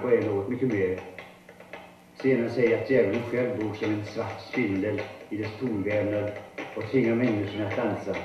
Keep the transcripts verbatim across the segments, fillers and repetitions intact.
flamenco är något mycket mer. Senare säger att djävulen själv bor som en svart spindel i dess tonvävnad och tvingar människorna att dansa.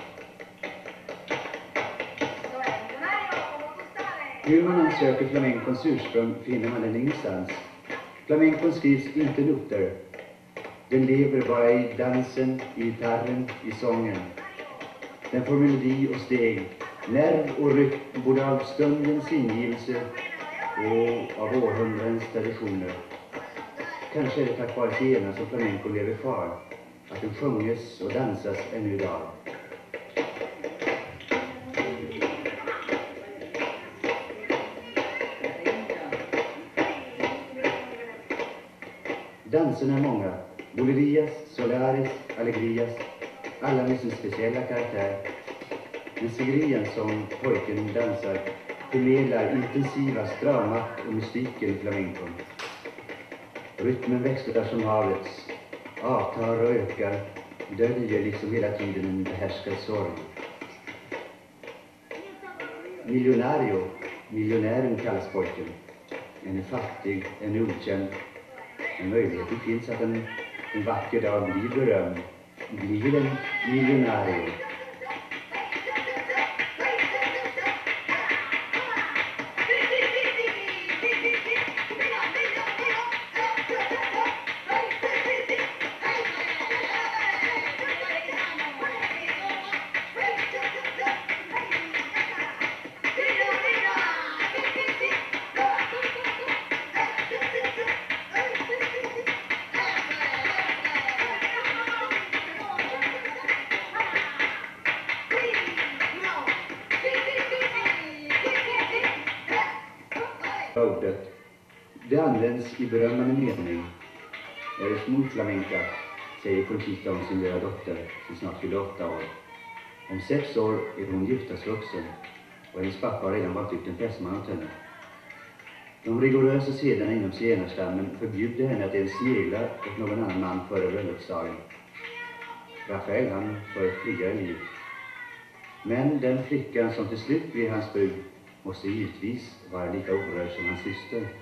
Hur man än söker flamencons ursprung finner man den ingenstans. Flamencon skrivs inte noter. Den lever bara i dansen, i gitarren, i sången. Den får melodi och steg, nerv och rytm både av stundens ingivelse och av århundradens traditioner. Kanske är det tack vare zigenarna som flamenco lever kvar, att den sjunges och dansas ännu idag. Danserna är många. Bolerias, solaris, alegrias, alla med sin speciella karaktär. Men sigrian som pojken dansar förmedlar intensivast dramat och mystiken i flamencon. Rytmen växlar som havets, avtar och ökar, döljer liksom hela tiden en behärskad sorg. Miljonario, miljonären kallas pojken. En är fattig, en är okänd. Men möjligheten finns att en, en vacker dag blir berömd, blir en miljonario. Ordet. Det används i berömmande mening. Är det smol flamenca, säger Conchita om sin lilla dotter som snart fyller åtta år. Om sex år är hon giftasvuxen och hennes pappa har redan valt ut en fästman åt henne. De rigorösa sederna inom zigenarstammen förbjuder henne att ens snegla åt någon annan man före bröllopsdagen. Rafael han för ett friare liv. Men den flickan som till slut blir hans brud måste givetvis vara lika orörd som hans syster.